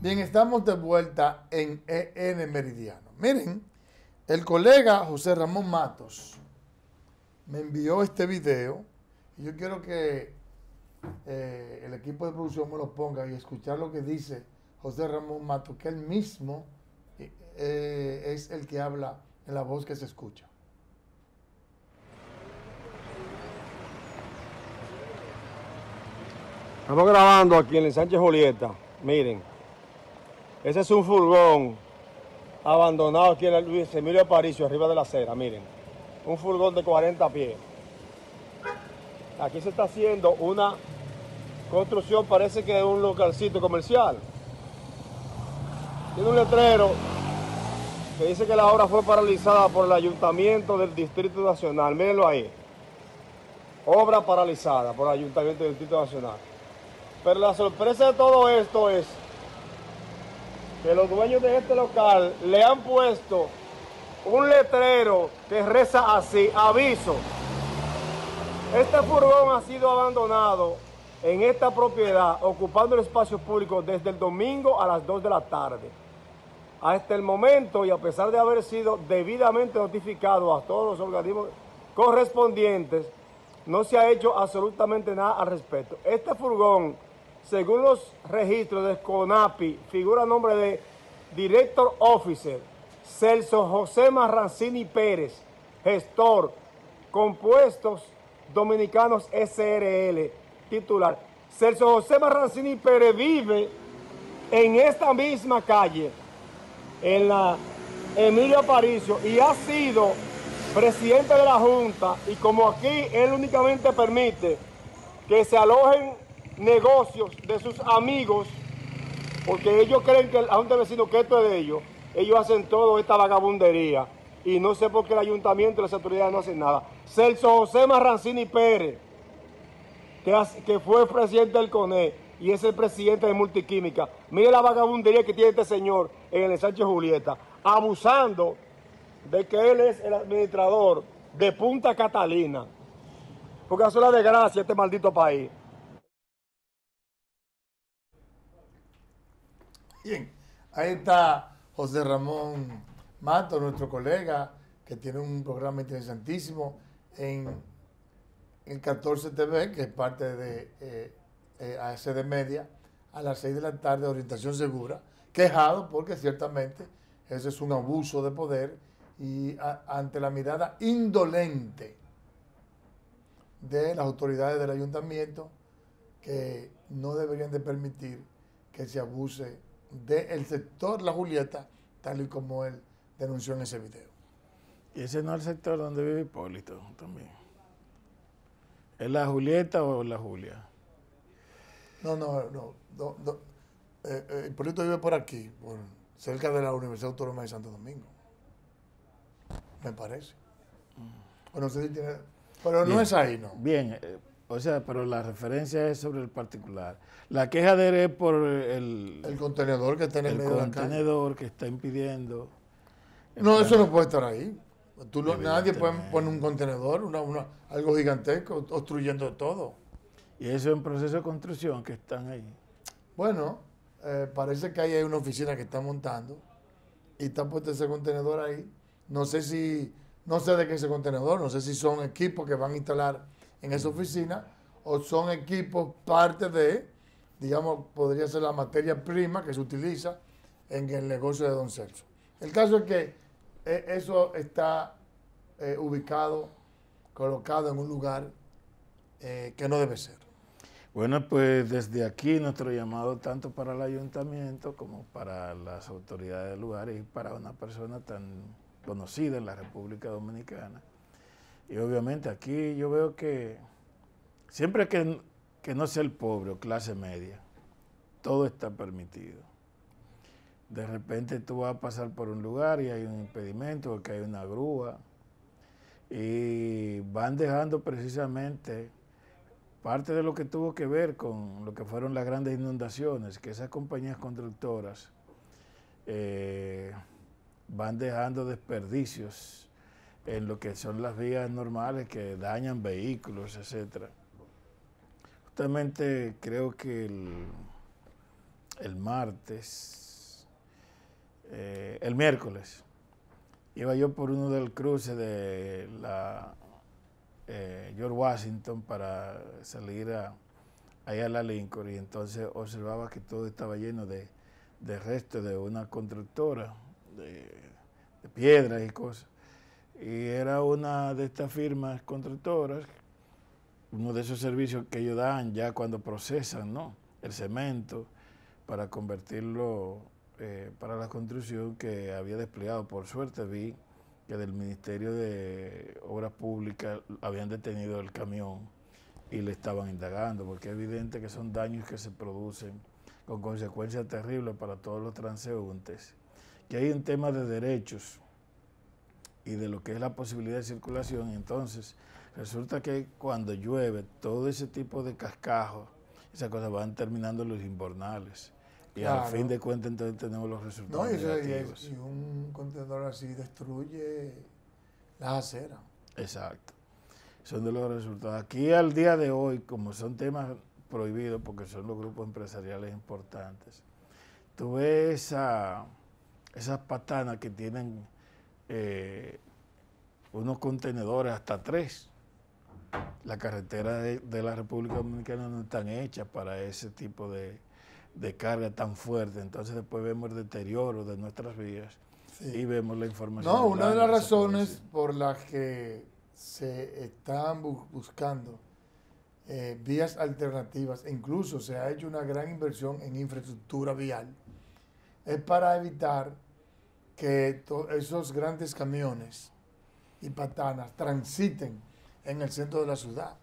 Bien, estamos de vuelta en EN Meridiano. Miren, el colega José Ramón Matos me envió este video y yo quiero que el equipo de producción me lo ponga y escuchar lo que dice José Ramón Matos, que él mismo es el que habla en la voz que se escucha. Estamos grabando aquí en el Sánchez Julieta. Miren, ese es un furgón abandonado aquí en el Luis Emilio Aparicio, arriba de la acera. Miren, un furgón de 40 pies. Aquí se está haciendo una construcción, parece que es un localcito comercial. Tiene un letrero que dice que la obra fue paralizada por el Ayuntamiento del Distrito Nacional. Mírenlo ahí. Obra paralizada por el Ayuntamiento del Distrito Nacional. Pero la sorpresa de todo esto es que los dueños de este local le han puesto un letrero que reza así: aviso. Este furgón ha sido abandonado en esta propiedad, ocupando el espacio público desde el domingo a las 2 de la tarde. Hasta el momento, y a pesar de haber sido debidamente notificado a todos los organismos correspondientes, no se ha hecho absolutamente nada al respecto. Este furgón, según los registros de CONAPI, figura a nombre de Director Officer Celso José Marrancini Pérez, gestor, Compuestos Dominicanos SRL, titular. Celso José Marrancini Pérez vive en esta misma calle, en la Emilio Aparicio, y ha sido presidente de la Junta, y como aquí él únicamente permite que se alojen negocios de sus amigos, porque ellos creen que la Junta de Vecinos, que esto es de ellos hacen toda esta vagabundería, y no sé por qué el ayuntamiento y las autoridades no hacen nada. Celso José Marrancini Pérez, que fue presidente del CONE y es el presidente de Multiquímica, mire la vagabundería que tiene este señor en el Sánchez Julieta, abusando de que él es el administrador de Punta Catalina, porque hace la desgracia este maldito país. Bien, ahí está José Ramón Matos, nuestro colega, que tiene un programa interesantísimo en el 14 TV, que es parte de ACD Media, a las 6 de la tarde, Orientación Segura, quejado porque ciertamente eso es un abuso de poder y ante la mirada indolente de las autoridades del ayuntamiento, que no deberían de permitir que se abuse del sector La Julieta, tal y como él denunció en ese video. Y ese no es el sector donde vive Hipólito también. ¿Es La Julieta o La Julia? No. Hipólito vive por aquí, cerca de la Universidad Autónoma de Santo Domingo. Me parece. No sé si tiene, pero bien, no es ahí, ¿no? Bien, o sea, pero la referencia es sobre el particular. La queja de él es por el contenedor que está en el medio de la calle. El contenedor que está impidiendo. No, eso no puede estar ahí. Nadie puede poner un contenedor, algo gigantesco, obstruyendo todo. Y eso es un proceso de construcción que están ahí. Bueno, parece que ahí hay una oficina que está montando y está puesto ese contenedor ahí. No sé de qué es ese contenedor, no sé si son equipos que van a instalar en esa oficina o son equipos parte de, digamos, podría ser la materia prima que se utiliza en el negocio de don Celso. El caso es que eso está colocado en un lugar que no debe ser. Bueno, pues desde aquí nuestro llamado tanto para el ayuntamiento como para las autoridades del lugar y para una persona tan conocida en la República Dominicana. Y obviamente aquí yo veo que siempre que no sea el pobre o clase media, todo está permitido. De repente tú vas a pasar por un lugar y hay un impedimento porque hay una grúa y van dejando precisamente parte de lo que tuvo que ver con lo que fueron las grandes inundaciones, que esas compañías constructoras van dejando desperdicios en lo que son las vías normales que dañan vehículos, etcétera. Justamente creo que el martes, el miércoles, iba yo por uno del cruce de la George Washington para salir allá a la Lincoln, y entonces observaba que todo estaba lleno de restos de una constructora de piedras y cosas. Y era una de estas firmas constructoras, uno de esos servicios que ellos dan ya cuando procesan, ¿no?, el cemento para convertirlo para la construcción, que había desplegado. Por suerte vi que del Ministerio de Obras Públicas habían detenido el camión y le estaban indagando, porque es evidente que son daños que se producen con consecuencias terribles para todos los transeúntes, que hay un tema de derechos y de lo que es la posibilidad de circulación. Entonces resulta que cuando llueve, todo ese tipo de cascajos, esas cosas van terminando en los invernales. Y Claro. al fin de cuentas entonces tenemos los resultados negativos. Y un contenedor así destruye las aceras. Exacto. Son de los resultados. Aquí al día de hoy, como son temas prohibidos porque son los grupos empresariales importantes, tú ves esas patanas que tienen unos contenedores hasta 3. La carretera de la República Dominicana no están hechas para ese tipo de carga tan fuerte. Entonces después vemos el deterioro de nuestras vías, sí, y vemos la información. No, una de las razones por las que se están buscando vías alternativas, e incluso se ha hecho una gran inversión en infraestructura vial, es para evitar que esos grandes camiones y patanas transiten en el centro de la ciudad.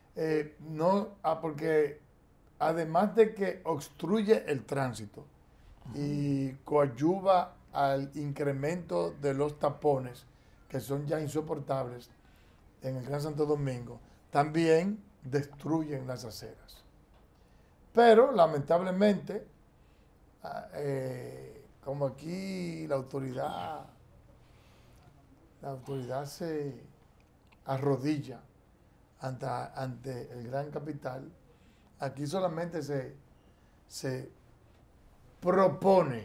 Porque además de que obstruye el tránsito y coadyuva al incremento de los tapones, que son ya insoportables en el Gran Santo Domingo, también destruyen las aceras. Pero lamentablemente, como aquí la autoridad se arrodilla ante el gran capital, aquí solamente se propone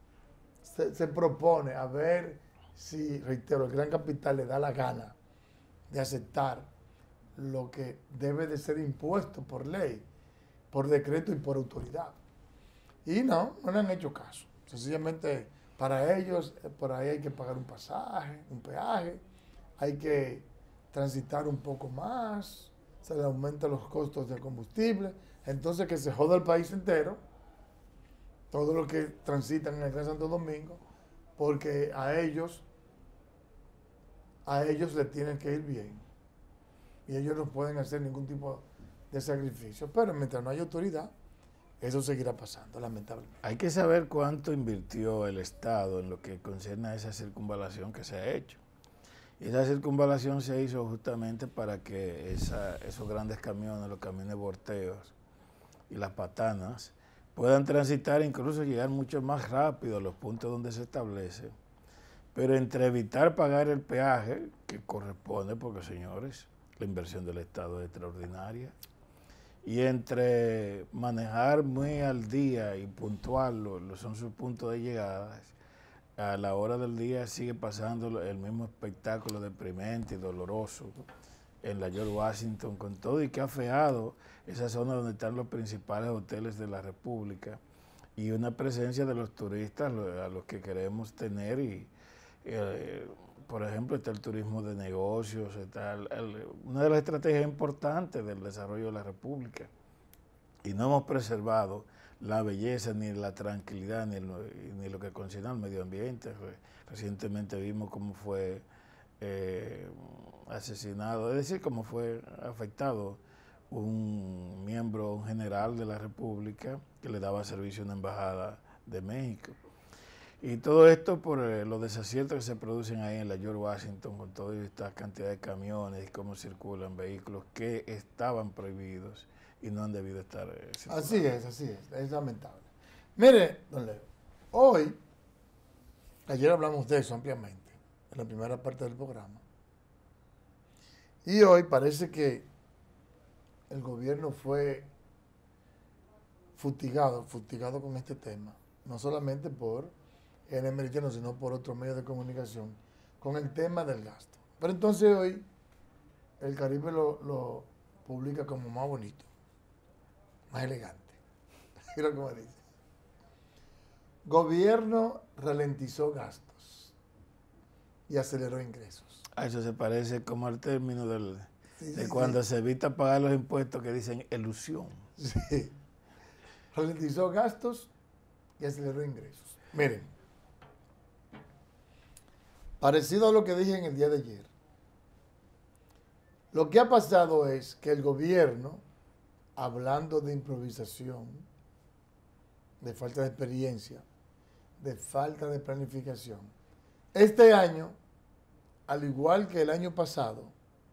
a ver si, reitero, el gran capital le da la gana de aceptar lo que debe de ser impuesto por ley, por decreto y por autoridad. Y no le han hecho caso. Sencillamente para ellos, por ahí hay que pagar un pasaje, un peaje, hay que transitar un poco más, se le aumentan los costos del combustible, entonces que se joda el país entero, todo lo que transitan en el Gran Santo Domingo, porque a ellos les tienen que ir bien y ellos no pueden hacer ningún tipo de sacrificio, pero mientras no haya autoridad, eso seguirá pasando, lamentablemente. Hay que saber cuánto invirtió el Estado en lo que concierne a esa circunvalación que se ha hecho. Y esa circunvalación se hizo justamente para que esos grandes camiones, los camiones volteos y las patanas, puedan transitar e incluso llegar mucho más rápido a los puntos donde se establece. Pero entre evitar pagar el peaje, que corresponde, porque señores, la inversión del Estado es extraordinaria, y entre manejar muy al día y puntual son sus puntos de llegada, a la hora del día sigue pasando el mismo espectáculo deprimente y doloroso en la George Washington, con todo y que ha feado esa zona donde están los principales hoteles de la República y una presencia de los turistas a los que queremos tener. Y por ejemplo, está el turismo de negocios, está una de las estrategias importantes del desarrollo de la República, y no hemos preservado la belleza, ni la tranquilidad, ni lo que concierne al medio ambiente. Recientemente vimos cómo fue asesinado, es decir, cómo fue afectado un miembro, un general de la República que le daba servicio a una embajada de México. Y todo esto por los desaciertos que se producen ahí en la George Washington, con toda esta cantidad de camiones y cómo circulan vehículos que estaban prohibidos y no han debido estar circulando. Así es lamentable. Mire, don Leo, ayer hablamos de eso ampliamente, en la primera parte del programa, y hoy parece que el gobierno fue futigado con este tema, no solamente por el Meridiano, sino por otros medios de comunicación, con el tema del gasto. Pero entonces hoy el Caribe lo publica como más bonito, más elegante. Mira cómo dice. Gobierno ralentizó gastos y aceleró ingresos. A eso se parece como al término de Sí, cuando se evita pagar los impuestos que dicen elusión. Sí. Ralentizó gastos y aceleró ingresos. Miren, parecido a lo que dije en el día de ayer, lo que ha pasado es que el gobierno, hablando de improvisación, de falta de experiencia, de falta de planificación, este año, al igual que el año pasado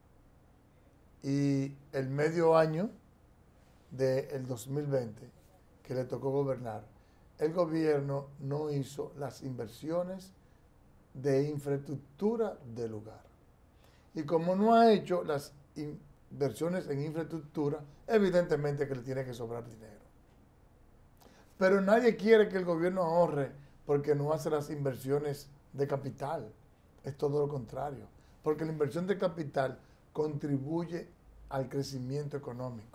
y el medio año del 2020 que le tocó gobernar, el gobierno no hizo las inversiones de infraestructura del lugar. Y como no ha hecho las inversiones en infraestructura, evidentemente que le tiene que sobrar dinero. Pero nadie quiere que el gobierno ahorre porque no hace las inversiones de capital. Es todo lo contrario. Porque la inversión de capital contribuye al crecimiento económico.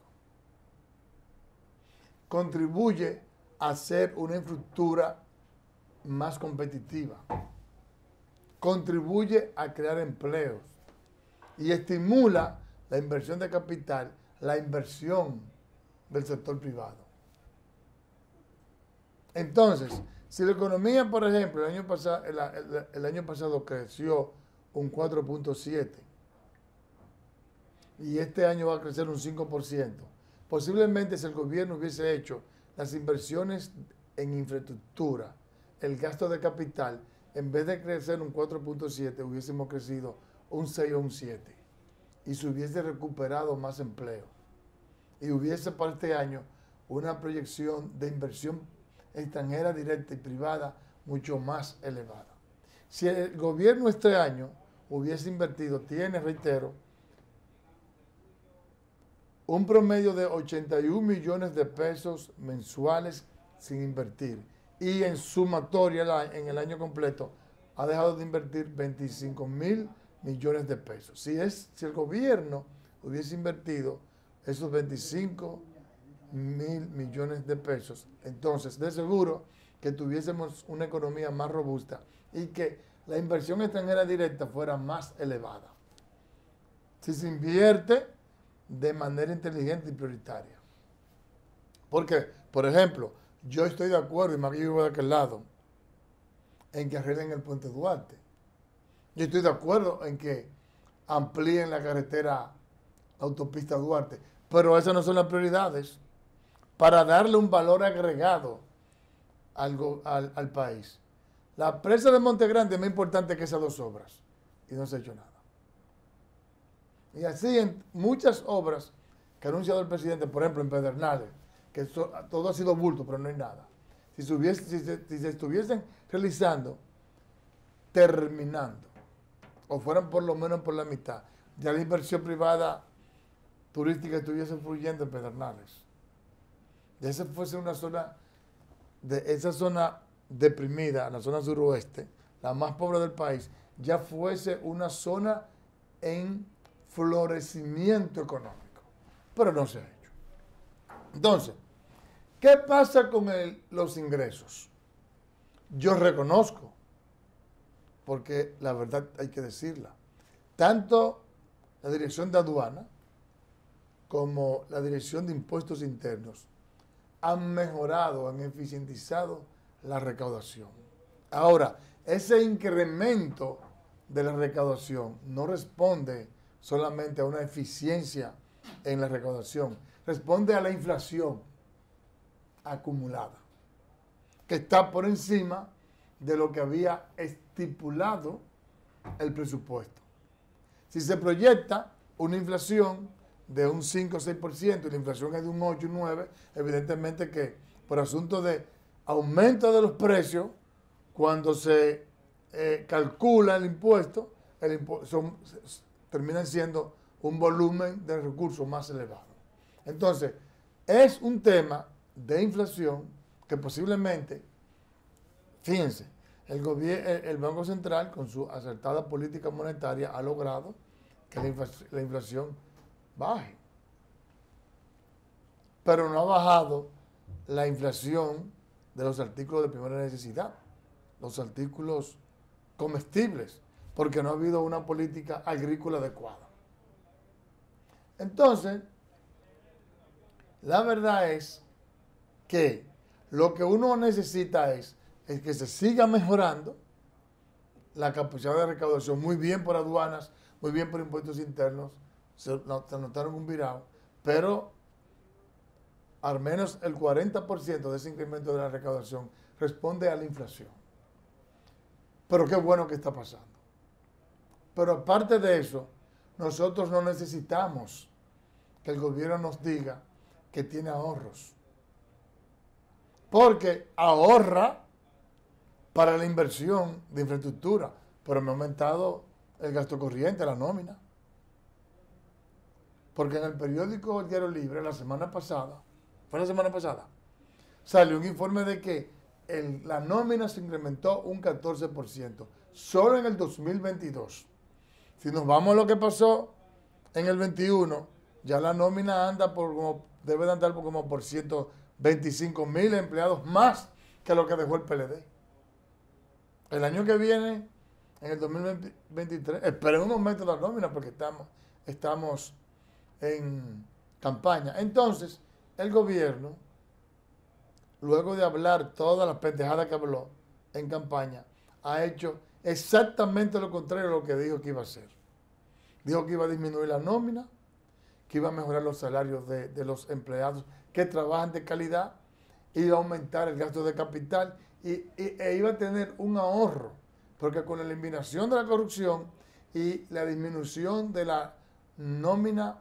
Contribuye a hacer una infraestructura más competitiva. Contribuye a crear empleos. Y estimula la inversión de capital, la inversión del sector privado. Entonces, si la economía, por ejemplo, el año pasado creció un 4.7 y este año va a crecer un 5%, posiblemente si el gobierno hubiese hecho las inversiones en infraestructura, el gasto de capital, en vez de crecer un 4.7, hubiésemos crecido un 6 o un 7 y se hubiese recuperado más empleo y hubiese para este año una proyección de inversión extranjera directa y privada mucho más elevada. Si el gobierno este año hubiese invertido, reitero, un promedio de 81 millones de pesos mensuales sin invertir y en sumatoria en el año completo ha dejado de invertir 25.000 millones de pesos. Si el gobierno hubiese invertido esos 25.000 millones de pesos, entonces de seguro que tuviésemos una economía más robusta y que la inversión extranjera directa fuera más elevada. Si se invierte de manera inteligente y prioritaria. Porque, por ejemplo, yo estoy de acuerdo, y más que yo vivo de aquel lado, en que arreglen el puente Duarte. Yo estoy de acuerdo en que amplíen la carretera autopista Duarte, pero esas no son las prioridades para darle un valor agregado al país. La presa de Montegrande es más importante que esas dos obras y no se ha hecho nada. Y así en muchas obras que ha anunciado el presidente, por ejemplo en Pedernales, que todo ha sido bulto, pero no hay nada. Si se estuviesen realizando, terminando, o fueran por lo menos por la mitad, ya la inversión privada turística estuviese fluyendo en Pedernales. Ya esa fuese una zona, esa zona deprimida, la zona suroeste, la más pobre del país, ya fuese una zona en florecimiento económico. Pero no se ha hecho. Entonces, ¿qué pasa con los ingresos? Yo reconozco, porque la verdad hay que decirla, tanto la Dirección de Aduana como la Dirección de Impuestos Internos han mejorado, han eficientizado la recaudación. Ahora, ese incremento de la recaudación no responde solamente a una eficiencia en la recaudación, responde a la inflación acumulada, que está por encima de lo que había estipulado el presupuesto. Si se proyecta una inflación de un 5 o 6% y la inflación es de un 8 o 9, evidentemente que por asunto de aumento de los precios, cuando se calcula el impuesto, terminan siendo un volumen de recursos más elevado. Entonces, es un tema de inflación que posiblemente, fíjense, el Banco Central con su acertada política monetaria ha logrado que la inflación baje. Pero no ha bajado la inflación de los artículos de primera necesidad, los artículos comestibles, porque no ha habido una política agrícola adecuada. Entonces, la verdad es que lo que uno necesita es que se siga mejorando la capacidad de recaudación, muy bien por aduanas, muy bien por impuestos internos, se notaron un virado, pero al menos el 40% de ese incremento de la recaudación responde a la inflación. Pero qué bueno que está pasando. Pero aparte de eso, nosotros no necesitamos que el gobierno nos diga que tiene ahorros. Porque ahorra para la inversión de infraestructura, pero me ha aumentado el gasto corriente, la nómina. Porque en el periódico El Diario Libre, la semana pasada, salió un informe de que la nómina se incrementó un 14%, solo en el 2022. Si nos vamos a lo que pasó en el 21, ya la nómina debe de andar como por 125,000 empleados más que lo que dejó el PLD. El año que viene, en el 2023, esperen un aumento de la nómina porque estamos en campaña. Entonces, el gobierno, luego de hablar todas las pendejadas que habló en campaña, ha hecho exactamente lo contrario de lo que dijo que iba a hacer. Dijo que iba a disminuir la nómina, que iba a mejorar los salarios de los empleados que trabajan de calidad, iba a aumentar el gasto de capital e iba a tener un ahorro, porque con la eliminación de la corrupción y la disminución de la nómina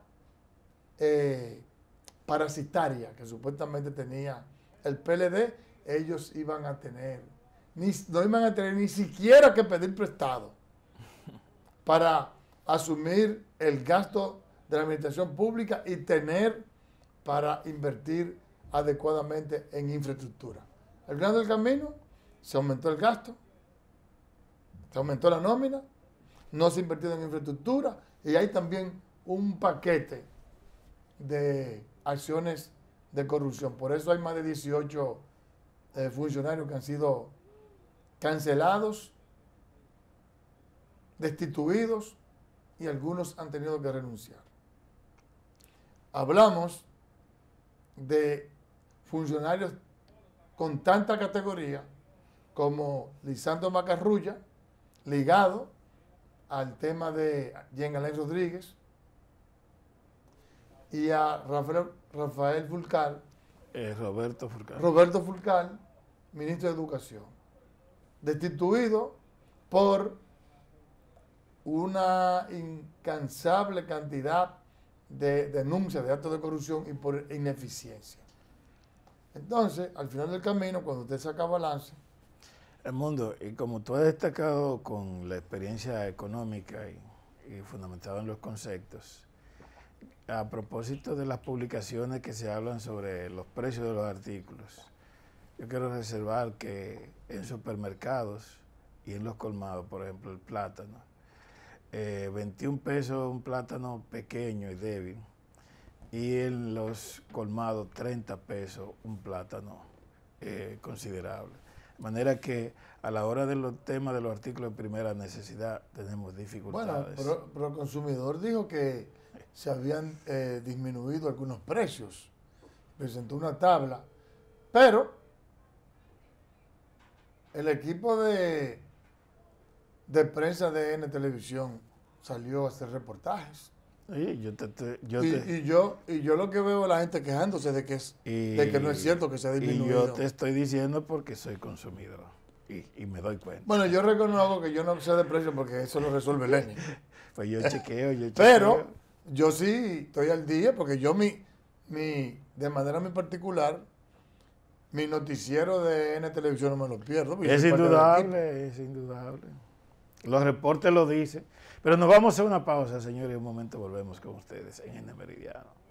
parasitaria que supuestamente tenía el PLD, ellos iban a tener, no iban a tener ni siquiera que pedir prestado para asumir el gasto de la administración pública y tener para invertir adecuadamente en infraestructura. Al final del camino se aumentó el gasto, se aumentó la nómina, no se ha invertido en infraestructura y hay también un paquete de acciones de corrupción. Por eso hay más de 18 funcionarios que han sido cancelados, destituidos y algunos han tenido que renunciar. Hablamos de funcionarios con tanta categoría como Lisandro Macarrulla, ligado al tema de Jean Alain Rodríguez, y a Rafael Fulcar, Roberto Fulcar, ministro de Educación, destituido por una incansable cantidad de denuncias de actos de corrupción y por ineficiencia. Entonces, al final del camino, cuando usted saca balance... Edmundo, y como tú has destacado con la experiencia económica y fundamentado en los conceptos, a propósito de las publicaciones que se hablan sobre los precios de los artículos, yo quiero reservar que en supermercados y en los colmados, por ejemplo, el plátano, 21 pesos un plátano pequeño y débil, y en los colmados 30 pesos un plátano considerable. De manera que a la hora de los temas de los artículos de primera necesidad tenemos dificultades. Bueno, pero el consumidor dijo que se habían disminuido algunos precios, presentó una tabla, pero el equipo de prensa de N Televisión salió a hacer reportajes. Sí, yo lo que veo es la gente quejándose de que no es cierto que se ha disminuido. Y yo te estoy diciendo porque soy consumidor y me doy cuenta. Bueno, yo reconozco que yo no sé de precio porque eso lo resuelve Lenin. Pues yo chequeo. Pero yo sí estoy al día porque yo de manera muy particular, mi noticiero de N Televisión no me lo pierdo. Es indudable. Los reportes lo dicen. Pero nos vamos a una pausa, señores, y un momento volvemos con ustedes en N Meridiano.